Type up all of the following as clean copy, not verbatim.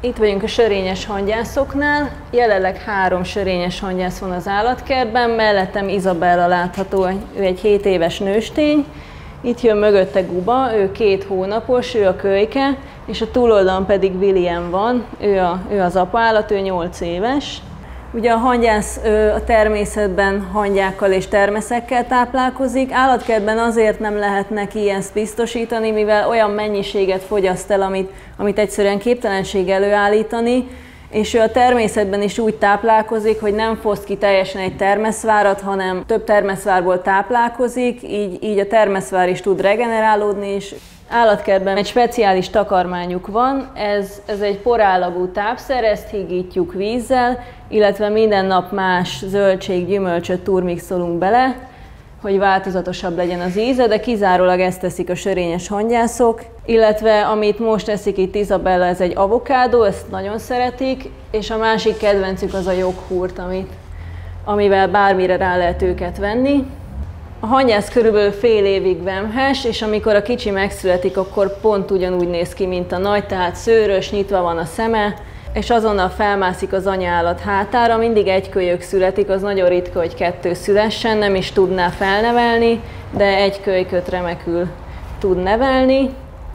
Itt vagyunk a sörényes hangyászoknál, jelenleg 3 sörényes hangyász van az állatkertben, mellettem Izabella látható, ő egy 7 éves nőstény, itt jön mögötte Guba, ő 2 hónapos, ő a kölyke, és a túloldalon pedig William van, ő az apaállat, ő 8 éves. Ugye a hangyász a természetben hangyákkal és termeszekkel táplálkozik, állatkertben azért nem lehet neki ezt biztosítani, mivel olyan mennyiséget fogyaszt el, amit egyszerűen képtelenség előállítani, és ő a természetben is úgy táplálkozik, hogy nem foszt ki teljesen egy termeszvárat, hanem több termeszvárból táplálkozik, így a termeszvár is tud regenerálódni, és állatkertben egy speciális takarmányuk van, ez egy porállagú tápszer, ezt hígítjuk vízzel, illetve minden nap más zöldség, gyümölcsöt turmixolunk bele, hogy változatosabb legyen az íze, de kizárólag ezt teszik a sörényes hangyászok, illetve amit most eszik itt Izabella, ez egy avokádó, ezt nagyon szeretik, és a másik kedvencük az a joghurt, amivel bármire rá lehet őket venni. A hangyász körülbelül fél évig vemhes, és amikor a kicsi megszületik, akkor pont ugyanúgy néz ki, mint a nagy, tehát szőrös, nyitva van a szeme, és azonnal felmászik az anyaállat hátára, mindig egy kölyök születik, az nagyon ritka, hogy 2 szülessen, nem is tudná felnevelni, de egy kölyköt remekül tud nevelni.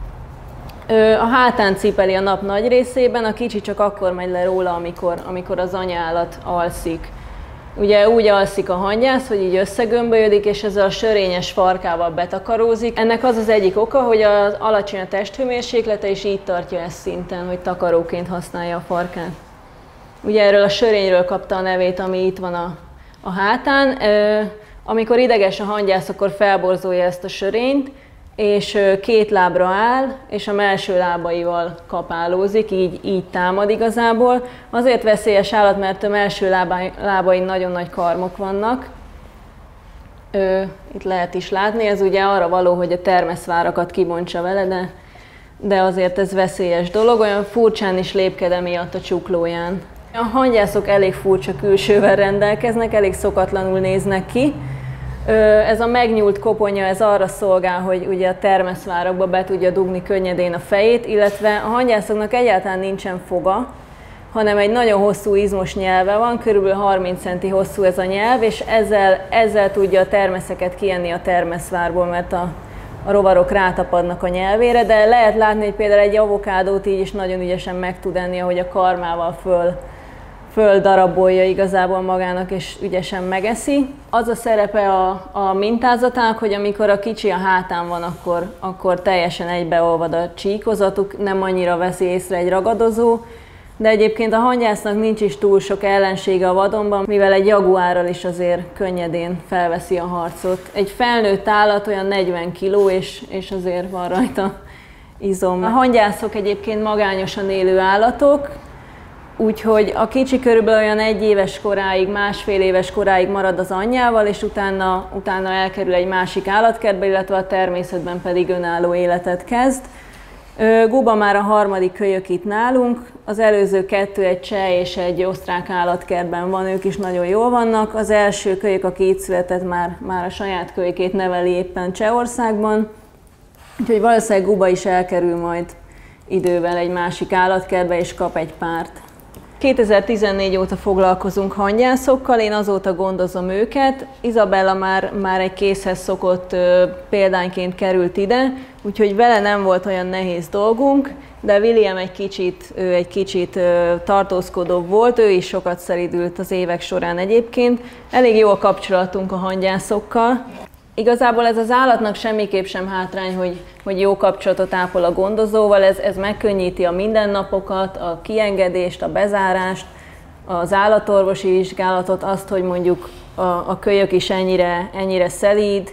A hátán cipeli a nap nagy részében, a kicsi csak akkor megy le róla, amikor az anyaállat alszik. Ugye úgy alszik a hangyász, hogy így összegömbölyödik, és ezzel a sörényes farkával betakarózik. Ennek az az egyik oka, hogy az alacsony a testhőmérséklete, és így tartja ezt szinten, hogy takaróként használja a farkát. Ugye erről a sörényről kapta a nevét, ami itt van a hátán. Amikor ideges a hangyász, akkor felborzolja ezt a sörényt, és 2 lábra áll, és a mellső lábaival kapálózik, így támad igazából. Azért veszélyes állat, mert a mellső lábain nagyon nagy karmok vannak. Itt lehet is látni, ez ugye arra való, hogy a termeszvárakat kibontsa vele, de azért ez veszélyes dolog, olyan furcsán is lépked emiatt a csuklóján. A hangyászok elég furcsa külsővel rendelkeznek, elég szokatlanul néznek ki. Ez a megnyúlt koponya, ez arra szolgál, hogy ugye a termeszvárakba be tudja dugni könnyedén a fejét, illetve a hangyászoknak egyáltalán nincsen foga, hanem egy nagyon hosszú izmos nyelve van, körülbelül 30 cm hosszú ez a nyelv, és ezzel tudja a termeszeket kienni a termeszvárból, mert a rovarok rátapadnak a nyelvére, de lehet látni, hogy például egy avokádót így is nagyon ügyesen meg tud enni, ahogy a karmával földarabolja igazából magának, és ügyesen megeszi. Az a szerepe a mintázatának, hogy amikor a kicsi a hátán van, akkor teljesen egybeolvad a csíkozatuk, nem annyira veszi észre egy ragadozó, de egyébként a hangyásznak nincs is túl sok ellensége a vadonban, mivel egy jaguárral is azért könnyedén felveszi a harcot. Egy felnőtt állat olyan 40 kg, és azért van rajta izom. A hangyászok egyébként magányosan élő állatok, úgyhogy a kicsi körülbelül olyan 1 éves koráig, 1,5 éves koráig marad az anyjával, és utána elkerül egy másik állatkertbe, illetve a természetben pedig önálló életet kezd. Guba már a 3. kölyök itt nálunk, az előző 2 egy cseh és egy osztrák állatkertben van, ők is nagyon jól vannak. Az első kölyök, aki itt született, már a saját kölykét neveli éppen Csehországban, úgyhogy valószínűleg Guba is elkerül majd idővel egy másik állatkertbe és kap egy párt. 2014 óta foglalkozunk hangyászokkal, én azóta gondozom őket. Izabella már egy készhez szokott példányként került ide, úgyhogy vele nem volt olyan nehéz dolgunk, de William egy kicsit tartózkodóbb volt, ő is sokat szelídült az évek során egyébként. Elég jó a kapcsolatunk a hangyászokkal. Igazából ez az állatnak semmiképp sem hátrány, hogy jó kapcsolatot ápol a gondozóval, ez megkönnyíti a mindennapokat, a kiengedést, a bezárást, az állatorvosi vizsgálatot, azt, hogy mondjuk a kölyök is ennyire szelíd.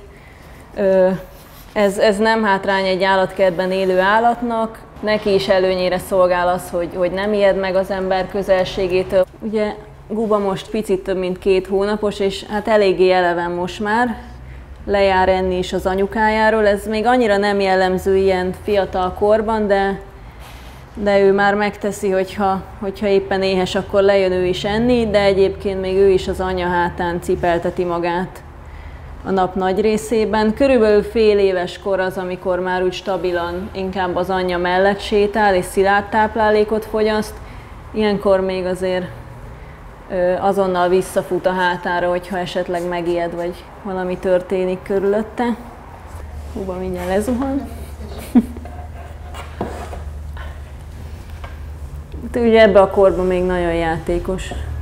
Ez nem hátrány egy állatkertben élő állatnak, neki is előnyére szolgál az, hogy nem ijed meg az ember közelségétől. Ugye Guba most picit több mint 2 hónapos, és hát eléggé eleven most már. Lejár enni is az anyukájáról. Ez még annyira nem jellemző ilyen fiatal korban, de ő már megteszi, hogyha éppen éhes, akkor lejön ő is enni, de egyébként még ő is az anya hátán cipelteti magát a nap nagy részében. Körülbelül fél éves kor az, amikor már úgy stabilan inkább az anyja mellett sétál és szilárd táplálékot fogyaszt, Ilyenkor még azért azonnal visszafut a hátára, hogyha esetleg megijed, vagy valami történik körülötte. Húba mindjárt lezuhan. Ugye ebbe a korban még nagyon játékos.